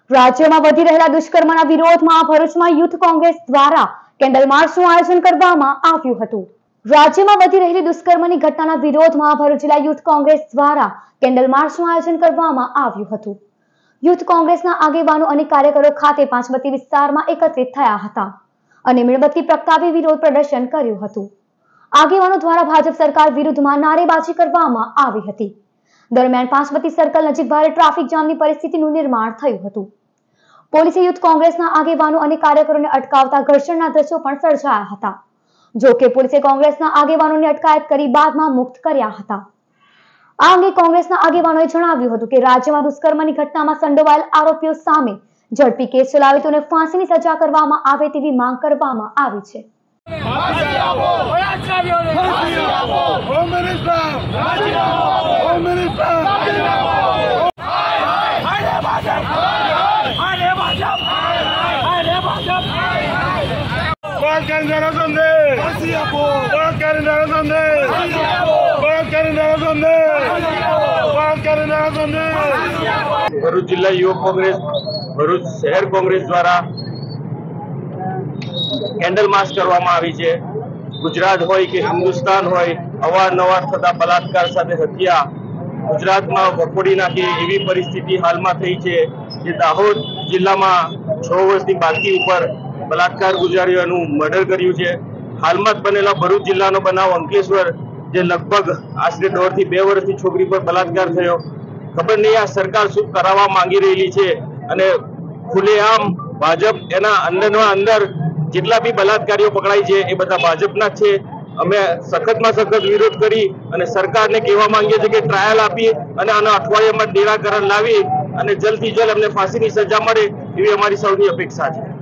રાજ્યમાં વધી રહેલા દુષ્કર્મના વિરોધમાં ભરૂચમાં યુથ કોંગ્રેસ દ્વારા કેન્ડલ માર્ચનું આયોજન કરવામાં આવ્યું હતું। રાજ્યમાં વધી રહેલી દુષ્કર્મની ઘટનાના વિરોધમાં ભરૂચ જિલ્લા યુથ કોંગ્રેસ દ્વારા કેન્ડલ માર્ચનું આયોજન કરવામાં આવ્યું હતું। યુથ કોંગ્રેસના આગેવાનો અને કાર્યકરો ખાતે પાંચબત્તી વિસ્તારમાં એકત્રિત થયા હતા અને મીણબત્તી પ્રગટાવી વિરોધ પ્રદર્શન કર્યું હતું। આગેવાનો દ્વારા ભાજપ સરકાર વિરુદ્ધમાં નારેબાજી કરવામાં આવી હતી। દરમિયાન પાંચબત્તી સર્કલ નજીક ભારે ટ્રાફિક જામની પરિસ્થિતિનું નિર્માણ થયું હતું। પોલીસે યુથ કોંગ્રેસના આગેવાનો અને કાર્યકરોને અટકાવતા ઘર્ષણના દ્રશ્યો પણ સર્જાયા હતા। જો કે પોલીસે કોંગ્રેસના આગેવાનોને અટકાયત કરી બાદમાં મુક્ત કર્યા હતા। આ અંગે કોંગ્રેસના આગેવાનોએ જણાવ્યું હતું કે રાજ્યમાં દુષ્કર્મની ઘટનામાં સંડોવાયેલ આરોપીઓ સામે ઝડપી કેસ ચલાવી તેઓને ફાંસીની સજા કરવામાં આવે તેવી માંગ કરવામાં આવી છે। ભરૂચ જિલ્લા યુવક કોંગ્રેસ ભરૂચ શહેર કોંગ્રેસ દ્વારા કેન્ડલ માર્ચ કરવામાં આવી છે। ગુજરાત હોય કે હિન્દુસ્તાન હોય, અવારનવાર થતા બલાત્કાર સાથે હત્યા ગુજરાતમાં વખોડી નાખી એવી પરિસ્થિતિ હાલમાં થઈ છે। જે દાહોદ જિલ્લામાં 6 વર્ષની બાળકી ઉપર બલાત્કાર ગુજાર્યાનું મર્ડર કર્યું છે। હાલમાં જ બનેલા ભરૂચ જિલ્લાનો બનાવ અંકલેશ્વર, જે લગભગ આશરે 1.5 થી 2 વર્ષની છોકરી પર બલાત્કાર થયો। ખબર નહીં આ સરકાર શું કરાવવા માંગી રહેલી છે અને ખુલ્લેઆમ ભાજપ એના અંદર જેટલા બી બલાત્કારીઓ પકડાય છે એ બધા ભાજપના જ છે। અમે સખતમાં સખત વિરોધ કરી અને સરકારને કહેવા માંગીએ છીએ કે ટ્રાયલ આપી અને આના અઠવાડિયામાં નિરાકરણ લાવી અને જલ્દથી જલ્દ અમને ફાંસીની સજા મળે એવી અમારી સૌની અપેક્ષા છે।